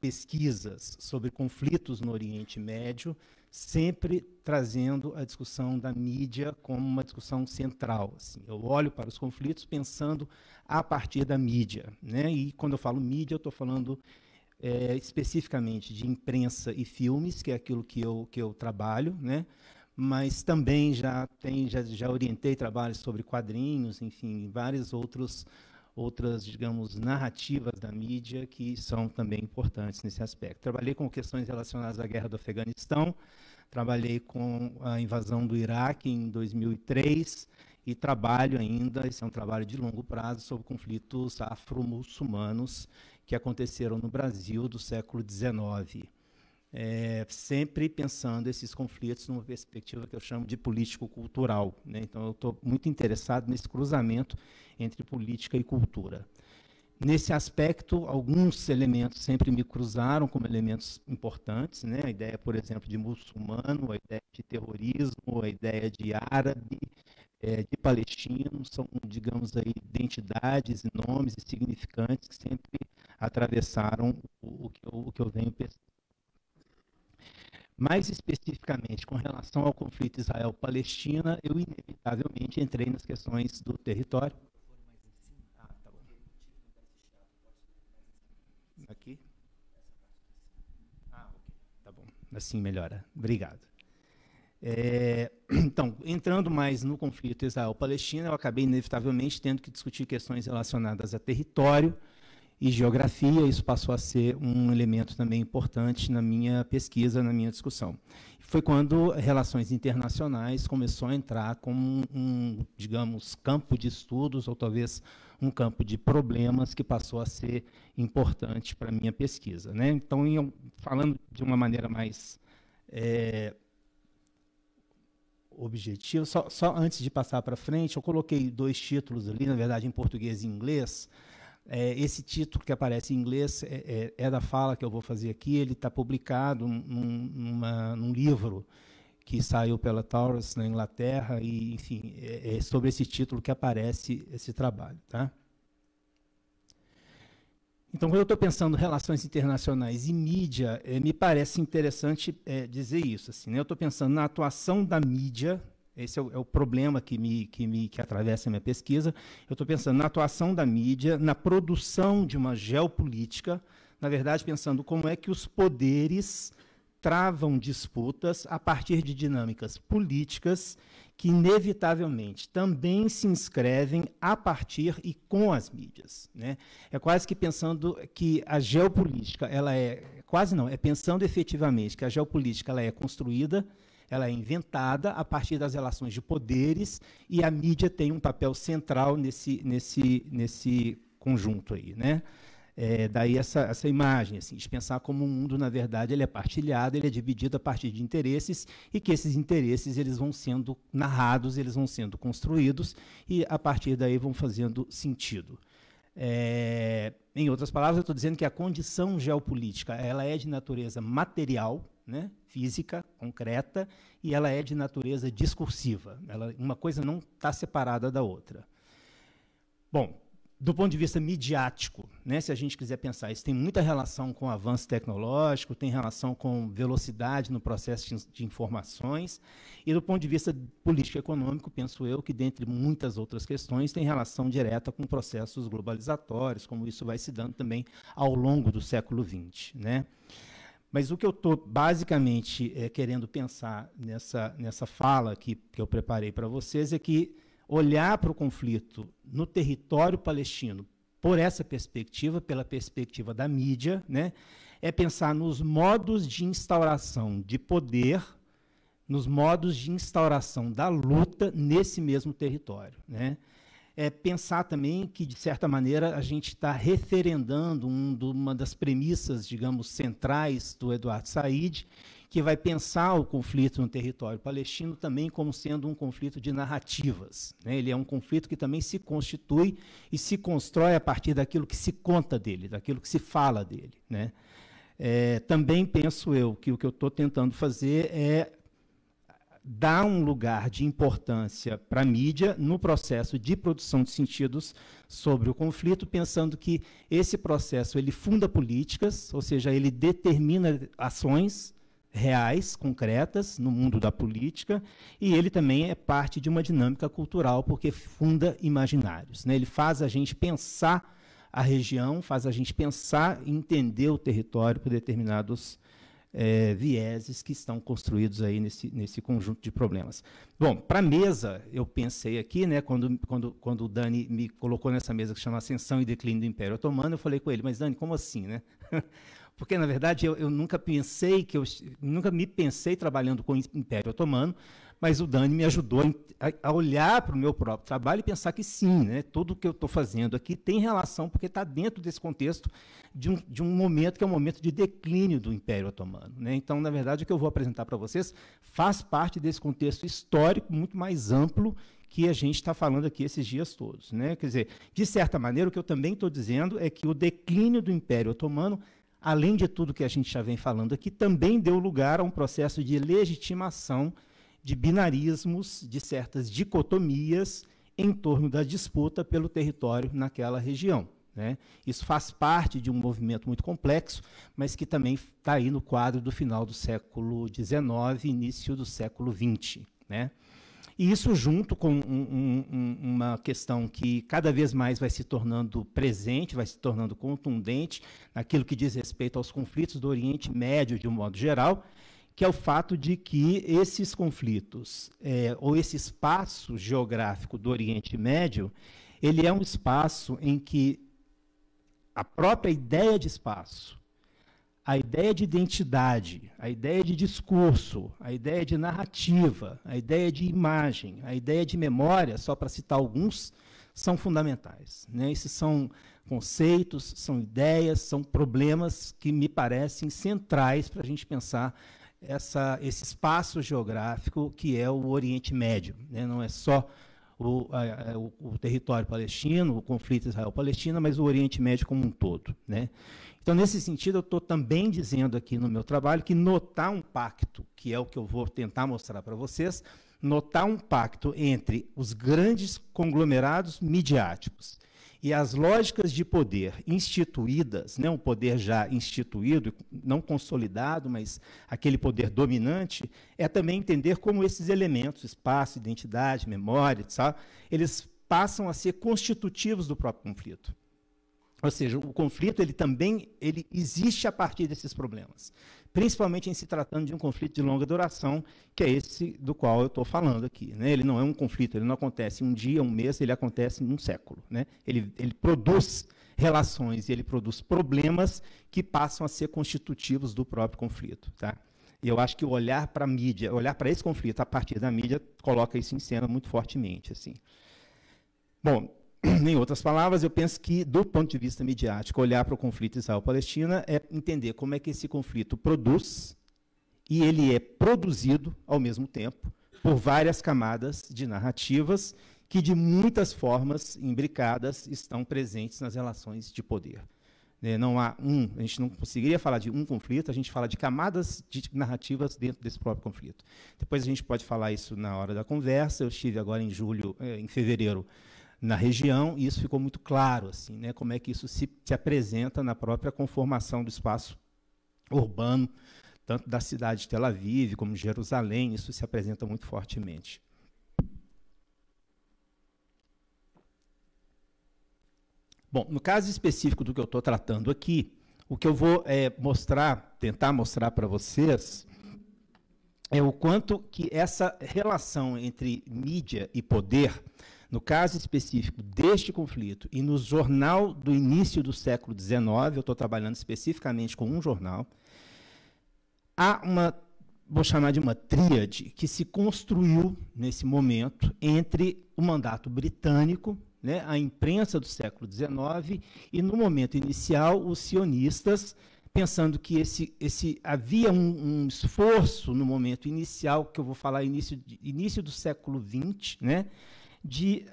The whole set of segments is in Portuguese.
pesquisas sobre conflitos no Oriente Médio, sempre trazendo a discussão da mídia como uma discussão central. Assim. Eu olho para os conflitos pensando a partir da mídia, né? E quando eu falo mídia, eu estou falando especificamente de imprensa e filmes, que é aquilo que eu trabalho, né? Mas também já orientei trabalhos sobre quadrinhos, enfim, várias outras, digamos, narrativas da mídia que são também importantes nesse aspecto. Trabalhei com questões relacionadas à guerra do Afeganistão, trabalhei com a invasão do Iraque em 2003 e trabalho ainda, esse é um trabalho de longo prazo, sobre conflitos afro-muçulmanos que aconteceram no Brasil do século XIX. Sempre pensando esses conflitos numa perspectiva que eu chamo de político-cultural, né? Então, eu estou muito interessado nesse cruzamento entre política e cultura. Nesse aspecto, alguns elementos sempre me cruzaram como elementos importantes, né? A ideia, por exemplo, de muçulmano, a ideia de terrorismo, a ideia de árabe, de palestino, são, digamos, aí, identidades, nomes e significantes que sempre atravessaram o que eu venho pesquisando. Mais especificamente, com relação ao conflito Israel-Palestina, eu inevitavelmente entrei nas questões do território. Ah, tá bom. Aqui? Ah, ok. Tá bom. Assim melhora. Obrigado. Então, entrando mais no conflito Israel-Palestina, eu acabei inevitavelmente tendo que discutir questões relacionadas a território e geografia. Isso passou a ser um elemento também importante na minha pesquisa, na minha discussão. Foi quando relações internacionais começou a entrar como digamos, campo de estudos, ou talvez um campo de problemas que passou a ser importante para a minha pesquisa, né? Então, falando de uma maneira mais objetiva, só antes de passar para frente, eu coloquei 2 títulos ali, na verdade, em português e inglês. Esse título que aparece em inglês é da fala que eu vou fazer aqui. Ele está publicado num livro que saiu pela Taurus, na Inglaterra, e, enfim, é sobre esse título que aparece esse trabalho. Tá? Então, quando eu estou pensando em relações internacionais e mídia, me parece interessante dizer isso. Assim, né? Eu estou pensando na atuação da mídia. Esse é o problema que atravessa a minha pesquisa. Eu estou pensando na atuação da mídia, na produção de uma geopolítica, na verdade, pensando como é que os poderes travam disputas a partir de dinâmicas políticas que, inevitavelmente, também se inscrevem a partir e com as mídias, né? É quase que pensando que a geopolítica, pensando efetivamente que a geopolítica ela é construída, ela é inventada a partir das relações de poderes, e a mídia tem um papel central nesse conjunto aí, né? Daí essa imagem, assim, de pensar como o mundo, na verdade, ele é partilhado, ele é dividido a partir de interesses, e que esses interesses eles vão sendo narrados, eles vão sendo construídos, e a partir daí vão fazendo sentido. Em outras palavras, eu estou dizendo que a condição geopolítica ela é de natureza material, né, física, concreta, e ela é de natureza discursiva. Uma coisa não está separada da outra. Bom, do ponto de vista midiático, né, se a gente quiser pensar, isso tem muita relação com o avanço tecnológico, tem relação com velocidade no processo de informações, e do ponto de vista político-econômico, penso eu que, dentre muitas outras questões, tem relação direta com processos globalizatórios, como isso vai se dando também ao longo do século XX, né? Mas o que eu estou basicamente querendo pensar nessa fala que eu preparei para vocês é que olhar para o conflito no território palestino por essa perspectiva, pela perspectiva da mídia, né, é pensar nos modos de instauração de poder, nos modos de instauração da luta nesse mesmo território, né? Pensar também que, de certa maneira, a gente está referendando uma das premissas, digamos, centrais do Eduardo Said, que vai pensar o conflito no território palestino também como sendo um conflito de narrativas, né? Ele é um conflito que também se constitui e se constrói a partir daquilo que se conta dele, daquilo que se fala dele, né? Também penso eu que o que eu estou tentando fazer é dá um lugar de importância para a mídia no processo de produção de sentidos sobre o conflito, pensando que esse processo ele funda políticas, ou seja, ele determina ações reais, concretas, no mundo da política, e ele também é parte de uma dinâmica cultural, porque funda imaginários, né? Ele faz a gente pensar a região, faz a gente pensar e entender o território por determinados vieses que estão construídos aí nesse conjunto de problemas. Bom, para a mesa, eu pensei aqui, né, quando o Dani me colocou nessa mesa que chama Ascensão e Declínio do Império Otomano, eu falei com ele, mas Dani, como assim, né? Porque, na verdade, eu nunca me pensei trabalhando com o Império Otomano, mas o Dani me ajudou a olhar para o meu próprio trabalho e pensar que sim, né, tudo o que eu estou fazendo aqui tem relação, porque está dentro desse contexto de um momento que é um momento de declínio do Império Otomano, né? Então, na verdade, o que eu vou apresentar para vocês faz parte desse contexto histórico muito mais amplo que a gente está falando aqui esses dias todos, né? Quer dizer, de certa maneira, o que eu também estou dizendo é que o declínio do Império Otomano, além de tudo que a gente já vem falando aqui, também deu lugar a um processo de legitimação de binarismos, de certas dicotomias em torno da disputa pelo território naquela região, né? Isso faz parte de um movimento muito complexo, mas que também está aí no quadro do final do século XIX, início do século XX, né? E isso junto com uma questão que cada vez mais vai se tornando presente, vai se tornando contundente naquilo que diz respeito aos conflitos do Oriente Médio, de um modo geral, que é o fato de que esses conflitos, ou esse espaço geográfico do Oriente Médio, ele é um espaço em que a própria ideia de espaço, a ideia de identidade, a ideia de discurso, a ideia de narrativa, a ideia de imagem, a ideia de memória, só para citar alguns, são fundamentais, né? Esses são conceitos, são ideias, são problemas que me parecem centrais para a gente pensar esse espaço geográfico que é o Oriente Médio, né? Não é só o território palestino, o conflito Israel-Palestina, mas o Oriente Médio como um todo, né? Então, nesse sentido, eu estou também dizendo aqui no meu trabalho que notar um pacto, que é o que eu vou tentar mostrar para vocês, notar um pacto entre os grandes conglomerados midiáticos e as lógicas de poder instituídas, né, um poder já instituído, não consolidado, mas aquele poder dominante, é também entender como esses elementos, espaço, identidade, memória, sabe, eles passam a ser constitutivos do próprio conflito. Ou seja, o conflito ele existe a partir desses problemas, principalmente em se tratando de um conflito de longa duração, que é esse do qual eu estou falando aqui, né? Ele não é um conflito, ele não acontece em um dia, um mês, ele acontece em um século, né? Ele produz relações, ele produz problemas que passam a ser constitutivos do próprio conflito, tá? E eu acho que o olhar para a mídia, olhar para esse conflito a partir da mídia, coloca isso em cena muito fortemente, assim. Bom, em outras palavras, eu penso que, do ponto de vista midiático, olhar para o conflito Israel-Palestina é entender como é que esse conflito produz, e ele é produzido, ao mesmo tempo, por várias camadas de narrativas que, de muitas formas imbricadas, estão presentes nas relações de poder. Não há a gente não conseguiria falar de um conflito, a gente fala de camadas de narrativas dentro desse próprio conflito. Depois a gente pode falar isso na hora da conversa. Eu estive agora em fevereiro, na região, e isso ficou muito claro, assim, né, como é que isso se apresenta na própria conformação do espaço urbano, tanto da cidade de Tel Aviv como de Jerusalém, isso se apresenta muito fortemente. Bom, no caso específico do que eu estou tratando aqui, o que eu vou tentar mostrar para vocês é o quanto que essa relação entre mídia e poder, no caso específico deste conflito, e no jornal do início do século XIX, eu estou trabalhando especificamente com um jornal, há vou chamar de uma tríade, que se construiu nesse momento entre o mandato britânico, né, a imprensa do século XIX, e no momento inicial os sionistas, pensando que havia um esforço no momento inicial, que eu vou falar início do século XX, né, de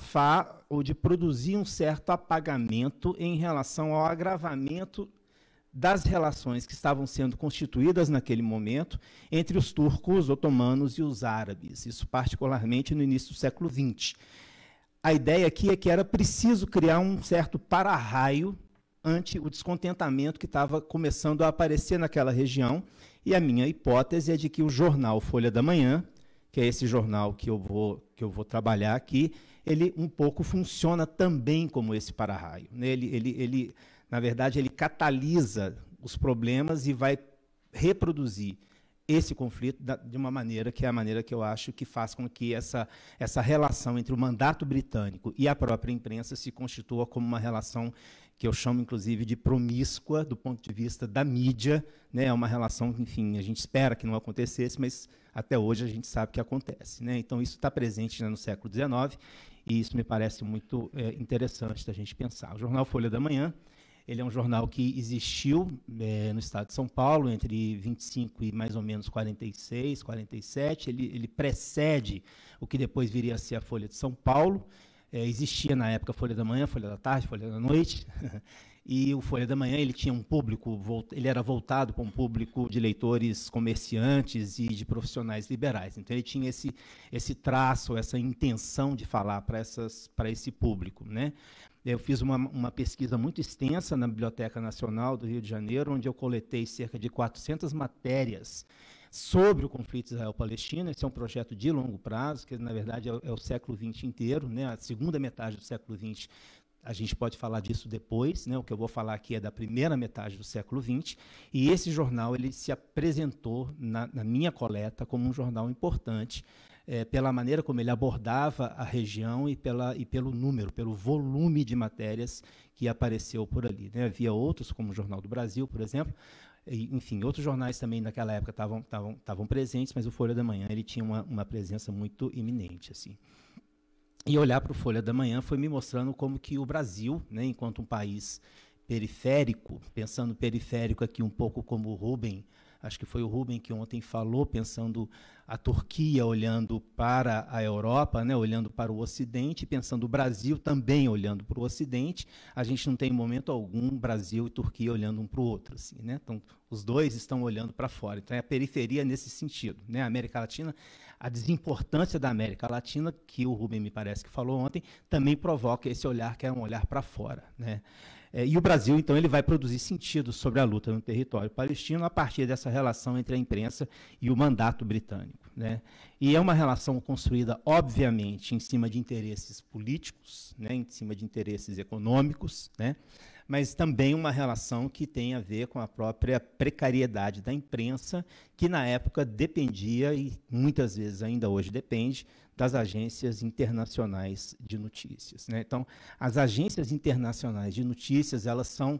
abafar ou de produzir um certo apagamento em relação ao agravamento das relações que estavam sendo constituídas naquele momento entre os turcos, otomanos e os árabes, isso particularmente no início do século XX. A ideia aqui é que era preciso criar um certo para-raio ante o descontentamento que estava começando a aparecer naquela região, e a minha hipótese é de que o jornal Folha da Manhã, que é esse jornal que eu vou trabalhar aqui, ele um pouco funciona também como esse para-raio, né? Ele, na verdade, ele catalisa os problemas e vai reproduzir esse conflito de uma maneira que é a maneira que eu acho que faz com que essa relação entre o mandato britânico e a própria imprensa se constitua como uma relação que eu chamo, inclusive, de promíscua do ponto de vista da mídia, né? É uma relação, enfim, a gente espera que não acontecesse, mas até hoje a gente sabe que acontece, né? Então, isso está presente, né, no século XIX, e isso me parece muito interessante da gente pensar. O jornal Folha da Manhã, ele é um jornal que existiu no estado de São Paulo entre 25 e mais ou menos 46, 47. Ele precede o que depois viria a ser a Folha de São Paulo. Existia na época Folha da Manhã, Folha da Tarde, Folha da Noite. E o Folha da Manhã ele tinha um público, ele era voltado para um público de leitores comerciantes e de profissionais liberais. Então ele tinha esse traço, essa intenção de falar para esse público, né? Eu fiz uma pesquisa muito extensa na Biblioteca Nacional do Rio de Janeiro, onde eu coletei cerca de 400 matérias sobre o conflito Israel-Palestina. Esse é um projeto de longo prazo, que, na verdade, é o século XX inteiro, né? A segunda metade do século XX, a gente pode falar disso depois, né? O que eu vou falar aqui é da primeira metade do século XX, e esse jornal ele se apresentou na minha coleta como um jornal importante, pela maneira como ele abordava a região e pelo número, pelo volume de matérias que apareceu por ali, né? Havia outros, como o Jornal do Brasil, por exemplo, e, enfim, outros jornais também naquela época estavam presentes, mas o Folha da Manhã ele tinha uma presença muito iminente, assim. E olhar para o Folha da Manhã foi me mostrando como que o Brasil, né, enquanto um país periférico, pensando periférico aqui um pouco como o Rubem, acho que foi o Rubem que ontem falou, pensando a Turquia olhando para a Europa, né, olhando para o Ocidente, pensando o Brasil também olhando para o Ocidente. A gente não tem em momento algum Brasil e Turquia olhando um para o outro, assim, né? Então, os dois estão olhando para fora. Então, é a periferia nesse sentido, né? A América Latina, a desimportância da América Latina, que o Rubem me parece que falou ontem, também provoca esse olhar que é um olhar para fora, né? E o Brasil, então, ele vai produzir sentido sobre a luta no território palestino a partir dessa relação entre a imprensa e o mandato britânico, né? E é uma relação construída, obviamente, em cima de interesses políticos, né, em cima de interesses econômicos, né, mas também uma relação que tem a ver com a própria precariedade da imprensa, que na época dependia, e muitas vezes ainda hoje depende, das agências internacionais de notícias, né? Então, as agências internacionais de notícias, elas são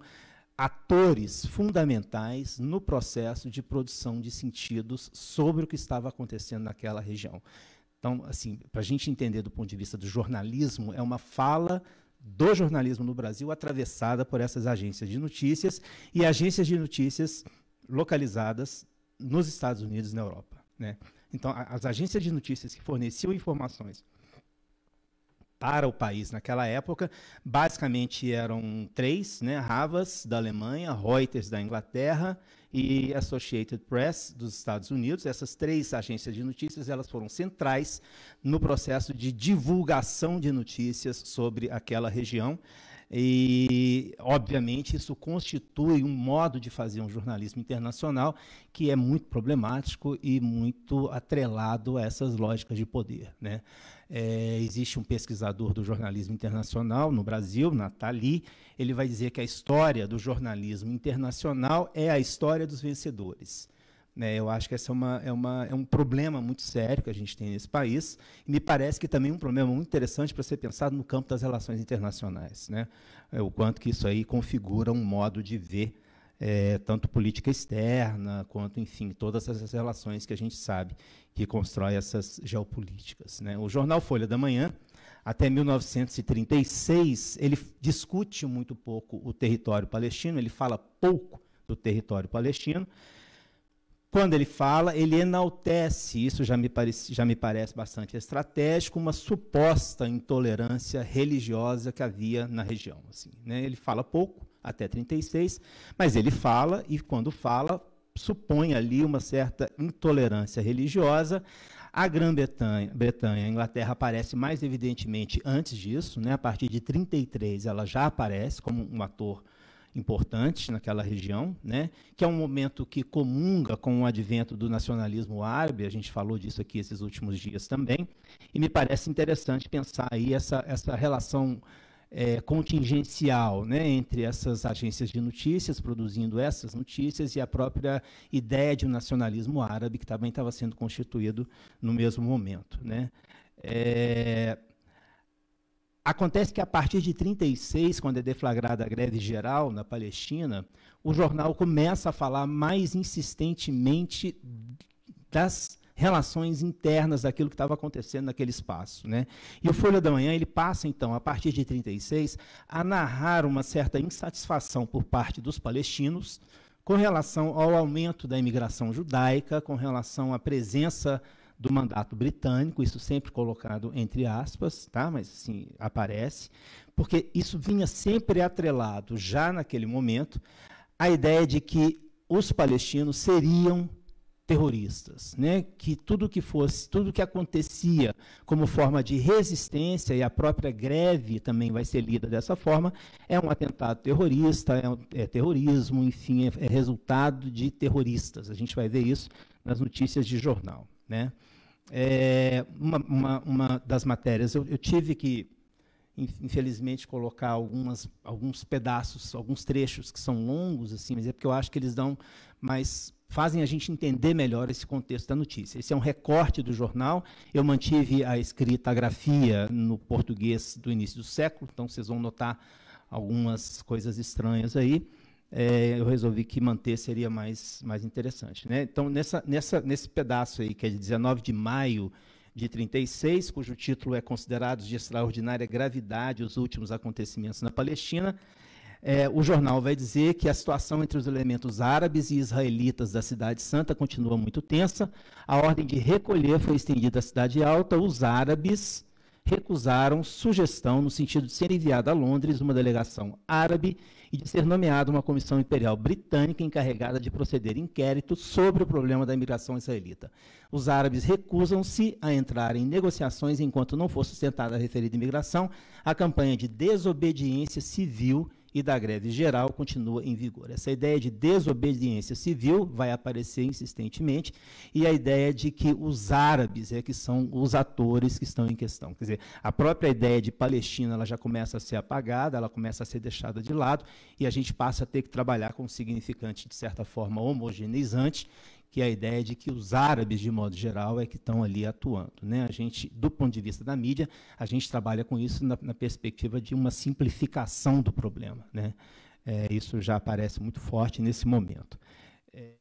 atores fundamentais no processo de produção de sentidos sobre o que estava acontecendo naquela região. Então, assim, para a gente entender do ponto de vista do jornalismo, é uma fala do jornalismo no Brasil atravessada por essas agências de notícias e agências de notícias localizadas nos Estados Unidos e na Europa, né? Então, as agências de notícias que forneciam informações para o país naquela época, basicamente eram três, né? Havas, da Alemanha, Reuters, da Inglaterra e Associated Press, dos Estados Unidos. Essas três agências de notícias elas foram centrais no processo de divulgação de notícias sobre aquela região. E, obviamente, isso constitui um modo de fazer um jornalismo internacional que é muito problemático e muito atrelado a essas lógicas de poder, né? Existe um pesquisador do jornalismo internacional no Brasil, Nathalie, ele vai dizer que a história do jornalismo internacional é a história dos vencedores. Eu acho que esse é um problema muito sério que a gente tem nesse país, e me parece que também é um problema muito interessante para ser pensado no campo das relações internacionais, né? O quanto que isso aí configura um modo de ver tanto política externa, quanto, enfim, todas essas relações que a gente sabe que constrói essas geopolíticas, né? O jornal Folha da Manhã, até 1936, ele discute muito pouco o território palestino, ele fala pouco do território palestino. Quando ele fala, ele enaltece, isso já me parece bastante estratégico, uma suposta intolerância religiosa que havia na região, assim, né? Ele fala pouco até 36, mas ele fala, e quando fala, supõe ali uma certa intolerância religiosa. A Grã-Bretanha, a Inglaterra aparece mais evidentemente antes disso, né? A partir de 33 ela já aparece como um ator importante naquela região, né? Que é um momento que comunga com o advento do nacionalismo árabe, a gente falou disso aqui esses últimos dias também, e me parece interessante pensar aí essa relação contingencial, né, entre essas agências de notícias produzindo essas notícias e a própria ideia de um nacionalismo árabe que também estava sendo constituído no mesmo momento, né? Acontece que a partir de 36, quando é deflagrada a greve geral na Palestina, o jornal começa a falar mais insistentemente das relações internas daquilo que estava acontecendo naquele espaço, né? E o Folha da Manhã ele passa, então, a partir de 36, a narrar uma certa insatisfação por parte dos palestinos com relação ao aumento da imigração judaica, com relação à presença do mandato britânico, isso sempre colocado entre aspas, tá? Mas assim, aparece, porque isso vinha sempre atrelado, já naquele momento, à ideia de que os palestinos seriam terroristas, né? Que tudo que acontecia como forma de resistência, e a própria greve também vai ser lida dessa forma, é um atentado terrorista, é terrorismo, enfim, é resultado de terroristas. A gente vai ver isso nas notícias de jornal, né? Uma das matérias, eu tive que, infelizmente, colocar alguns pedaços, alguns trechos que são longos, assim, mas é porque eu acho que eles fazem a gente entender melhor esse contexto da notícia. Esse é um recorte do jornal, eu mantive a escrita, a grafia no português do início do século, então vocês vão notar algumas coisas estranhas aí. Eu resolvi que manter seria mais interessante, né? Então, nesse pedaço aí, que é de 19 de maio de 36, cujo título é Considerados de Extraordinária Gravidade os Últimos Acontecimentos na Palestina, o jornal vai dizer que a situação entre os elementos árabes e israelitas da Cidade Santa continua muito tensa, a ordem de recolher foi estendida à Cidade Alta, os árabes recusaram sugestão no sentido de ser enviada a Londres uma delegação árabe e de ser nomeada uma comissão imperial britânica encarregada de proceder inquérito sobre o problema da imigração israelita. Os árabes recusam-se a entrar em negociações enquanto não for sustentada a referida imigração. A campanha de desobediência civil e da greve geral continua em vigor. Essa ideia de desobediência civil vai aparecer insistentemente, e a ideia de que os árabes que são os atores que estão em questão. Quer dizer, a própria ideia de Palestina ela já começa a ser apagada, ela começa a ser deixada de lado, e a gente passa a ter que trabalhar com um significante, de certa forma, homogeneizante, que é a ideia de que os árabes, de modo geral, que estão ali atuando, né? A gente, do ponto de vista da mídia, a gente trabalha com isso na perspectiva de uma simplificação do problema, né? Isso já aparece muito forte nesse momento.